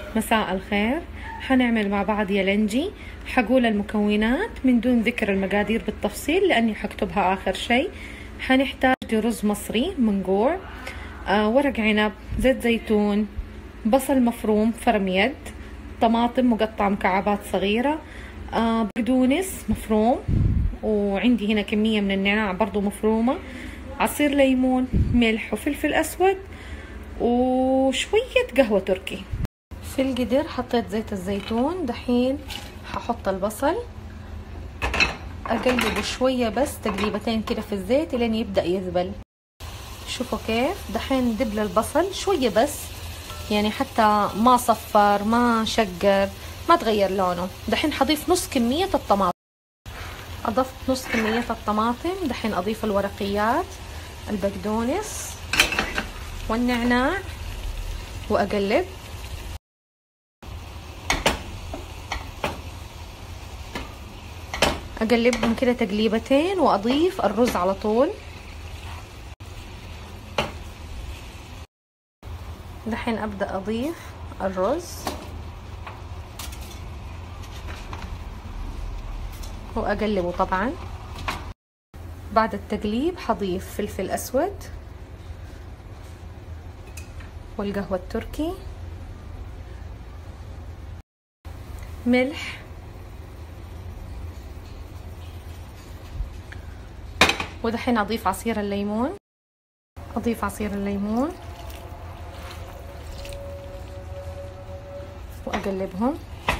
مساء الخير. حنعمل مع بعض يالنجي. حقول المكونات من دون ذكر المقادير بالتفصيل لأني حكتبها آخر شيء. حنحتاج رز مصري منقوع، ورق عنب، زيت زيتون، بصل مفروم فرم يد، طماطم مقطعة مكعبات صغيرة، بقدونس مفروم، وعندي هنا كمية من النعناع برضو مفرومة، عصير ليمون، ملح وفلفل أسود، وشوية قهوة تركي. في القدر حطيت زيت الزيتون. دحين ححط البصل، اقلبه شوية بس تقليبتين كده في الزيت لين يبدأ يذبل. شوفوا كيف دحين دبل البصل شوية بس، يعني حتى ما صفر ما شقر ما تغير لونه. دحين حضيف نص كمية الطماطم. اضفت نص كمية الطماطم. دحين اضيف الورقيات، البقدونس والنعناع، واقلب. اقلبهم كده تقليبتين واضيف الرز على طول. دحين ابدا اضيف الرز واقلبه. طبعا بعد التقليب حضيف فلفل اسود والقهوة التركي، ملح، ودحين اضيف عصير الليمون. اضيف عصير الليمون واقلبهم.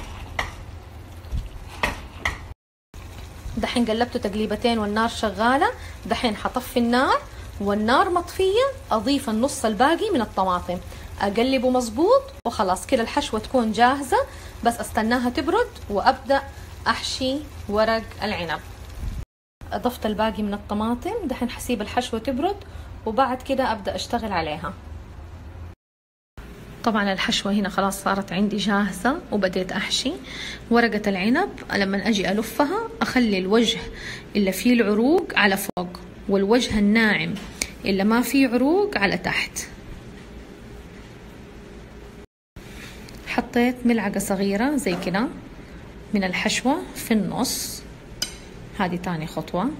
دحين قلبته تقليبتين والنار شغالة. دحين حطفي النار والنار مطفية. اضيف النص الباقي من الطماطم، اقلبه مظبوط وخلاص كده الحشوة تكون جاهزة. بس استناها تبرد وابدأ احشي ورق العنب. اضفت الباقي من الطماطم. دحين حسيب الحشوة تبرد وبعد كده ابدأ اشتغل عليها. طبعا الحشوة هنا خلاص صارت عندي جاهزة وبديت احشي ورقة العنب. لما اجي الفها اخلي الوجه اللي فيه العروق على فوق والوجه الناعم اللي ما فيه عروق على تحت. حطيت ملعقة صغيرة زي كده من الحشوة في النص. هذه تاني خطوة.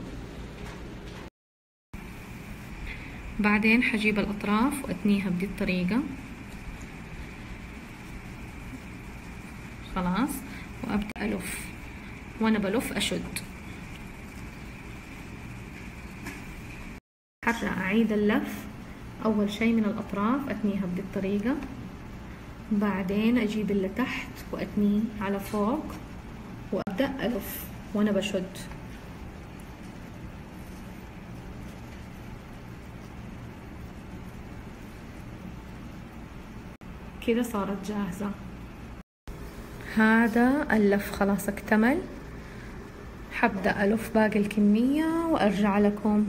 بعدين حجيب الأطراف وأتنيها بدي الطريقة. خلاص وأبدأ ألف، وأنا بلف أشد. حتى أعيد اللف. أول شي من الأطراف أتنيها بدي الطريقة، بعدين أجيب اللي تحت وأتنيه على فوق وأبدأ ألف وأنا بشد. كده صارت جاهزة. هذا اللف خلاص اكتمل. حبدأ ألف باقي الكمية وأرجع لكم.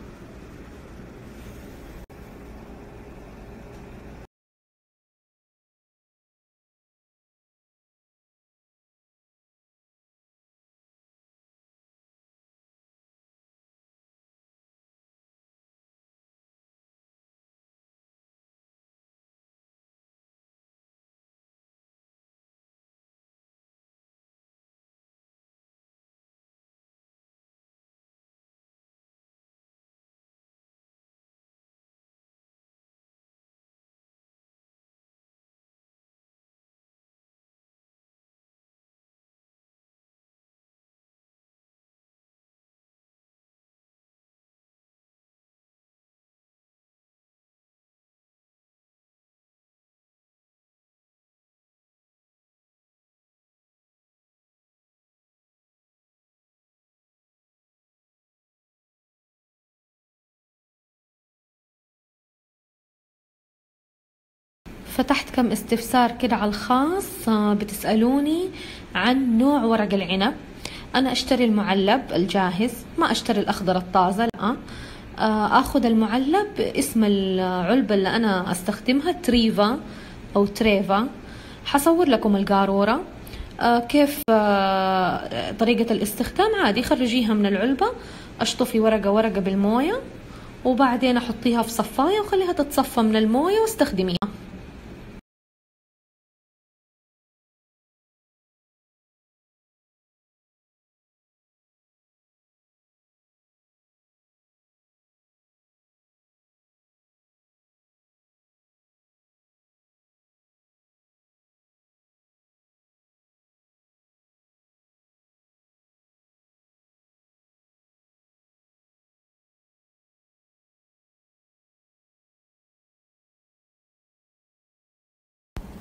فتحت كم استفسار كده على الخاص. بتسألوني عن نوع ورق العنب. أنا أشتري المعلب الجاهز، ما أشتري الأخضر الطازة، لا. أخذ المعلب. اسم العلبة اللي أنا أستخدمها تريفا أو تريفا. حصور لكم القارورة كيف طريقة الاستخدام. عادي خرجيها من العلبة، أشطفي ورقة ورقة بالموية، وبعدين أحطيها في صفاية وخليها تتصفى من الموية واستخدميها.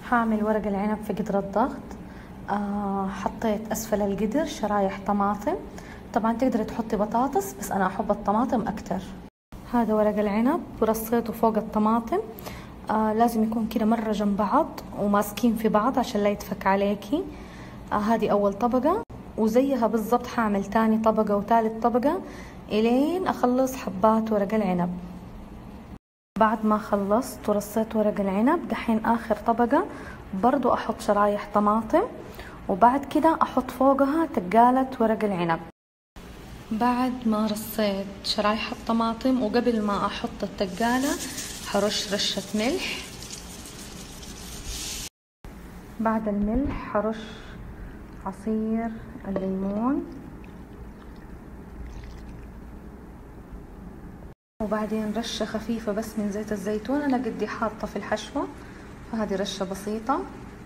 هعمل ورق العنب في قدر الضغط. حطيت أسفل القدر شرايح طماطم، طبعا تقدري تحطي بطاطس بس أنا أحب الطماطم أكتر. هذا ورق العنب ورصيته فوق الطماطم. لازم يكون كده مرة جنب بعض وماسكين في بعض عشان لا يتفك عليكي. هذه أول طبقة، وزيها بالضبط حاعمل تاني طبقة وثالث طبقة إلين أخلص حبات ورق العنب. بعد ما خلصت ورصيت ورق العنب، دحين آخر طبقة برضو أحط شرايح طماطم، وبعد كده أحط فوقها تقالة ورق العنب. بعد ما رصيت شرايح الطماطم وقبل ما أحط التقالة حرش رشة ملح. بعد الملح حرش عصير الليمون، وبعدين رشة خفيفة بس من زيت الزيتون. أنا قدي حاطة في الحشوة، فهذه رشة بسيطة.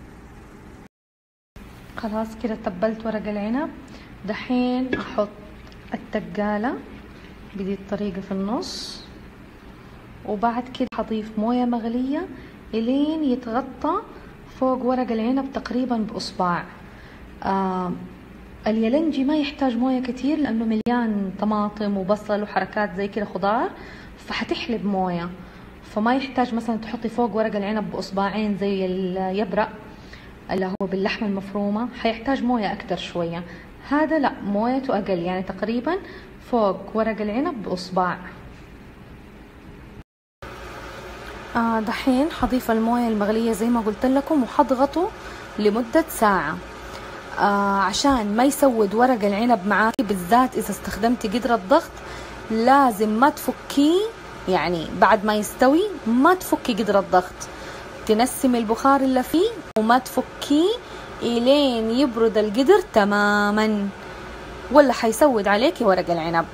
خلاص كده تبلت ورق العنب. دحين أحط التقالة بدي الطريقة في النص، وبعد كده حضيف موية مغلية إلين يتغطى فوق ورق العنب تقريبا بأصبع. اليالنجي ما يحتاج موية كتير لأنه مليان طماطم وبصل وحركات زي كده خضار، فحتحلب موية، فما يحتاج مثلا تحطي فوق ورق العنب بأصبعين زي اليبرق اللي هو باللحمة المفرومة، حيحتاج موية أكتر شوية. هذا لا، مويته أقل، يعني تقريبا فوق ورق العنب بأصبع. دحين حضيف الموية المغلية زي ما قلت لكم وحضغطه لمدة ساعة عشان ما يسود ورق العنب معاكي، بالذات إذا استخدمتي قدر الضغط. لازم ما تفكيه، يعني بعد ما يستوي ما تفكي قدر الضغط، تنسمي البخار اللي فيه وما تفكيه إلين يبرد القدر تماما، ولا حيسود عليكي ورق العنب.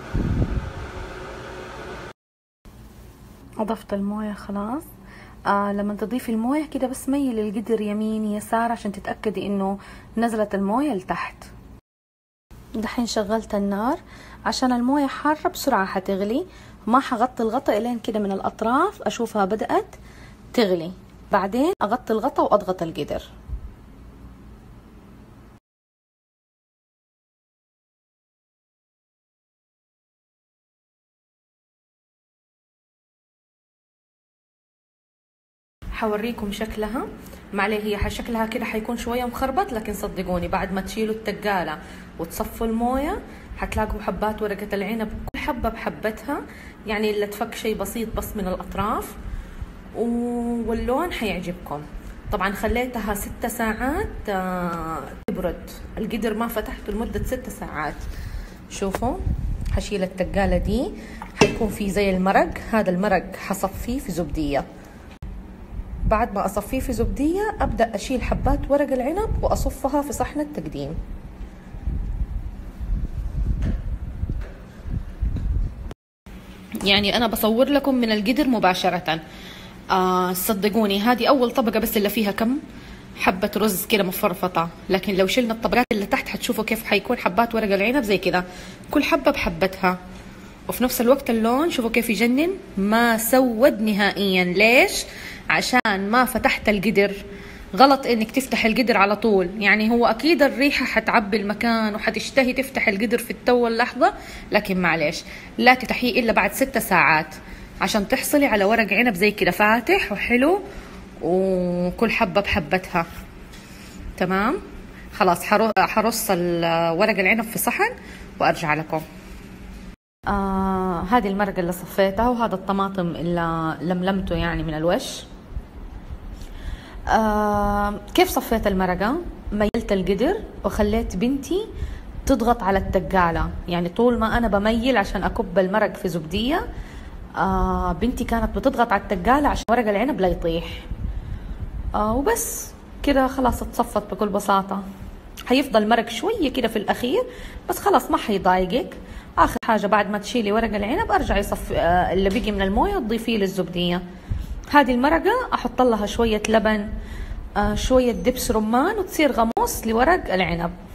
أضفت الموية خلاص. لما تضيفي الموية كده بس ميلي القدر يمين يسار عشان تتأكدي إنه نزلت الموية لتحت. دحين شغلت النار عشان الموية حارة بسرعة حتغلي. ما حغطي الغطا إلين كده من الأطراف أشوفها بدأت تغلي، بعدين أغطي الغطا وأضغط القدر. حوريكم شكلها. معليه هي شكلها كده حيكون شوية مخربط، لكن صدقوني بعد ما تشيلوا التقالة وتصفوا الموية حتلاقوا حبات ورقة العنب كل حبة بحبتها، يعني اللي تفك شيء بسيط بس من الأطراف، واللون حيعجبكم. طبعا خليتها 6 ساعات تبرد القدر، ما فتحته لمدة 6 ساعات. شوفوا حشيل التقالة دي، حيكون في زي المرق. هذا المرق حصفيه في زبدية. بعد ما أصفيه في زبدية أبدأ أشيل حبات ورق العنب وأصفها في صحن التقديم. يعني أنا بصور لكم من القدر مباشرة. صدقوني هذه أول طبقة بس اللي فيها كم حبة رز كده مفرفطة، لكن لو شلنا الطبقات اللي تحت حتشوفوا كيف حيكون حبات ورق العنب زي كده كل حبة بحبتها. وفي نفس الوقت اللون شوفوا كيف يجنن، ما سود نهائيا. ليش؟ عشان ما فتحت القدر. غلط انك تفتح القدر على طول، يعني هو اكيد الريحة حتعبي المكان وحتشتهي تفتح القدر في التو اللحظة، لكن معليش لا تفتحيه الا بعد 6 ساعات عشان تحصلي على ورق عنب زي كده فاتح وحلو وكل حبة بحبتها. تمام خلاص، حرص ورق العنب في صحن وارجع لكم. هذه المرقة اللي صفيتها، وهذا الطماطم اللي لملمته يعني من الوش. كيف صفيت المرقة؟ ميلت القدر وخليت بنتي تضغط على التقالة، يعني طول ما أنا بميل عشان أكب المرق في زبدية، بنتي كانت بتضغط على التقالة عشان ورق العنب لا يطيح. وبس كده خلاص اتصفت بكل بساطة. حيفضل مرق شوية كده في الأخير بس خلاص ما حيضايقك. آخر حاجة بعد ما تشيلي ورق العنب ارجعي صفي اللي بقي من الموية تضيفيه للزبدية. هذه المرقة أحط لها شوية لبن، شوية دبس رمان، وتصير غموس لورق العنب.